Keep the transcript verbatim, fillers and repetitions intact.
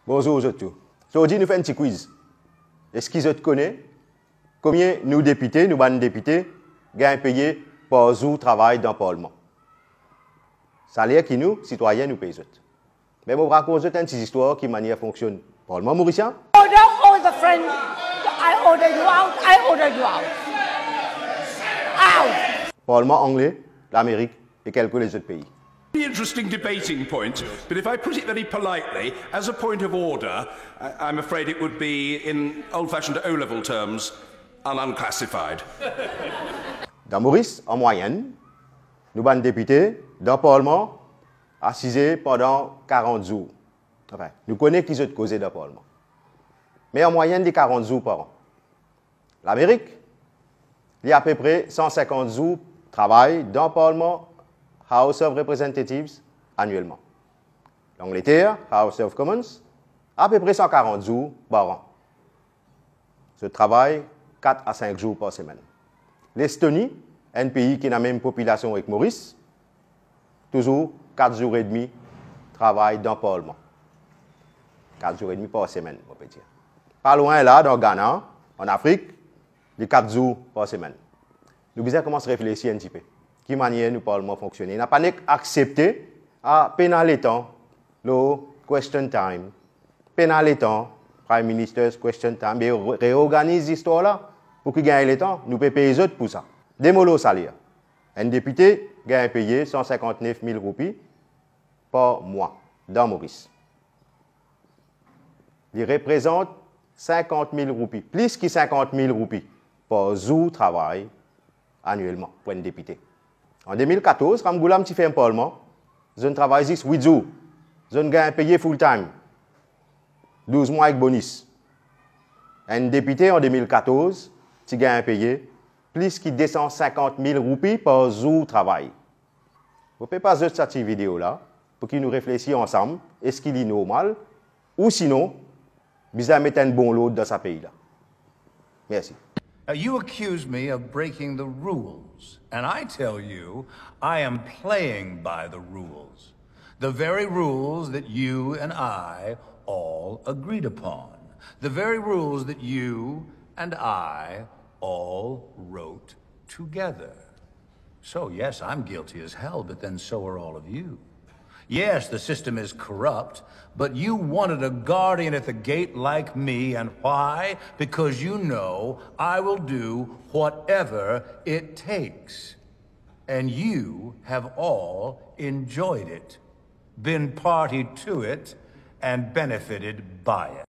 Bonjour aux autres. Aujourd'hui, nous faisons un petit quiz. Est-ce qu'ils te connaissent? Combien nous députés, nous ban députés, gagnent payés par jour travail dans le Parlement? Salaire qui nous, citoyens, nous payons. Mais je vais vous raconter une petite histoire qui manière fonctionne. Parlement mauricien? Order all the friends. I order you out. I order you out. Out. Parlement anglais, l'Amérique et quelques les autres pays. Interesting debating point, but if I put it very politely, as a point of order, I I'm afraid it would be, in old-fashioned O-level terms, un unclassified. Dans Maurice, en moyenne, nous avons députés dans le Parlement assisés pendant quarante jours. Enfin, nous connaissons qui sont causés dans le Parlement. Mais en moyenne, des quarante jours par an. L'Amérique, il y a à peu près cent cinquante jours de travail dans le Parlement House of Representatives annuellement. L'Angleterre, House of Commons, à peu près cent quarante jours par an. Ce travail, quatre à cinq jours par semaine. L'Estonie, un pays qui a la même population avec Maurice, toujours quatre jours et demi de travail dans le Parlement. quatre jours et demi par semaine, on peut dire. Pas loin là, dans le Ghana, en Afrique, les quatre jours par semaine. Nous devons commencer à réfléchir un petit peu. Qui manière nous Parlement fonctionner? N'a pas accepté à pénaler temps le question time, pénaler temps, Prime Minister's question time, mais réorganise l'histoire là pour qu'il gagne le temps. Nous payons les autres pour ça. Démolo salaire. Un député gagne payé cent cinquante-neuf mille roupies par mois dans Maurice. Il représente cinquante mille roupies, plus que cinquante mille roupies par jour de travail annuellement pour un député. En deux mille quatorze, quand Goulam fait un parlement, je travaille ici huit jours. Je gagne payé full time. douze mois avec bonus. Un député en deux mille quatorze, tu gagnes payé plus que deux cent cinquante mille roupies par jour de travail. Vous pouvez pas juste cette vidéo là pour que nous réfléchissions ensemble. Est-ce qu'il est normal ou sinon, bizarre mettre un bon lot dans ce pays là. Merci. Now, you accuse me of breaking the rules, and I tell you, I am playing by the rules. The very rules that you and I all agreed upon. The very rules that you and I all wrote together. So, yes, I'm guilty as hell, but then so are all of you. Yes, the system is corrupt, but you wanted a guardian at the gate like me, and why? Because you know I will do whatever it takes. And you have all enjoyed it, been party to it, and benefited by it.